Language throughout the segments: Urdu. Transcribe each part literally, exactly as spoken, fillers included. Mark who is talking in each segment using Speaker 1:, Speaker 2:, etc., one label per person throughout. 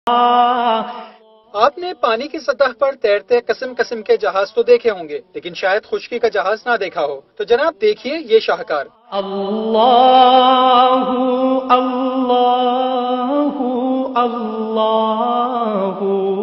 Speaker 1: آپ نے پانی کی سطح پر تیرتے قسم قسم کے جہاز تو دیکھے ہوں گے، لیکن شاید خشکی کا جہاز نہ دیکھا ہو، تو جناب دیکھیے یہ شاہکار۔
Speaker 2: اللہ اللہ اللہ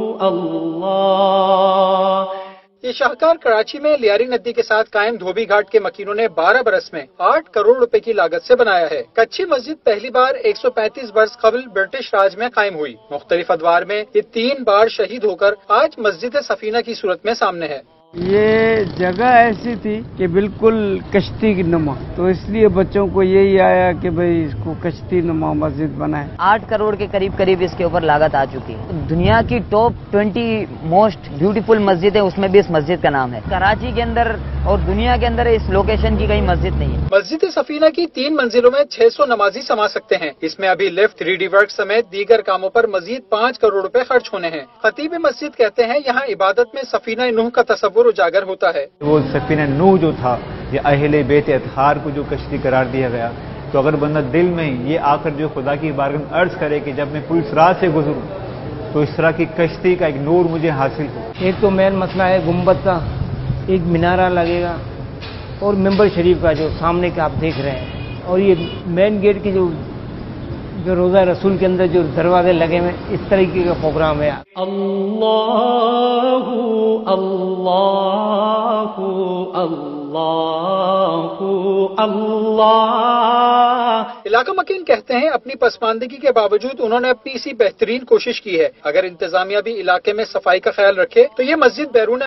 Speaker 2: اللہ۔
Speaker 1: یہ شاہکار کراچی میں لیاری ندی کے ساتھ قائم دھوبی گھاٹ کے مکینوں نے بارہ برس میں آٹھ کروڑ روپے کی لاگت سے بنایا ہے۔ کچی مسجد پہلی بار ایک سو پینتیس برس قبل برٹش راج میں قائم ہوئی۔ مختلف ادوار میں یہ تین بار شہید ہو کر آج مسجد سفینہ کی صورت میں سامنے ہے۔
Speaker 3: یہ جگہ ایسی تھی کہ بالکل کشتی کی نما، تو اس لیے بچوں کو یہی آیا کہ بھئی اس کو کشتی نما مسجد بنائے۔
Speaker 4: آٹھ کروڑ کے قریب قریب اس کے اوپر لاگت آ چکی ہے۔ دنیا کی ٹاپ ٹوینٹی موسٹ بیوٹیفل مسجد ہے، اس میں بھی اس مسجد کا نام ہے۔ کراچی کے اندر اور دنیا کے اندر اس لوکیشن کی کہیں مسجد نہیں ہے۔
Speaker 1: مسجد سفینہ کی تین منزلوں میں چھ سو نمازی سما سکتے ہیں۔ اس میں ابھی لفٹ، تھری ڈی ورک سمیت دیگر کاموں پر مزید پانچ کروڑ روپے خرچ ہونے ہیں۔ خطیب مسجد کہتے ہیں یہاں عبادت میں سفینہ نوح کا تصور اجاگر ہوتا ہے۔
Speaker 5: وہ سفینہ نوح جو تھا، یہ اہل بیت اطہار کو جو کشتی قرار دیا گیا، تو اگر بندہ دل میں یہ آ کر جو خدا کی بارگاہ میں عرض کرے کہ جب میں پولیس راہ سے گزروں تو اس طرح کی کشتی کا ایک نور مجھے حاصل ہو۔
Speaker 3: ایک تو مین مسئلہ ہے گنبد کا، ایک مینارہ لگے گا، اور ممبر شریف کا جو سامنے کا آپ دیکھ رہے ہیں، اور یہ مین گیٹ کی جو جو روزہ رسول کے اندر جو دروازے لگے ہوئے، اس طریقے کا پروگرام ہے۔
Speaker 2: اللہ اللہ اللہ اللہ۔
Speaker 1: علاقہ مکین کہتے ہیں اپنی پسماندگی کے باوجود انہوں نے اپنی اسی بہترین کوشش کی ہے۔ اگر انتظامیہ بھی علاقے میں صفائی کا خیال رکھے تو یہ مسجد بیرون